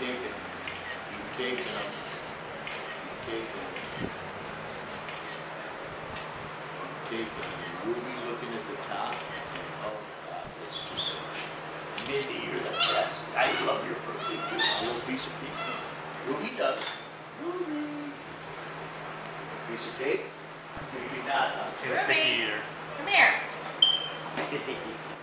cake it. Eat cake now. Eat cake now. Cake now. Ruby looking at the top. Oh God, it's just so. Mindy, you're the best. I love your birthday too. A little piece of cake. Ruby does. Ruby. Piece of cake? Maybe not, huh? She's a picky eater. Come here.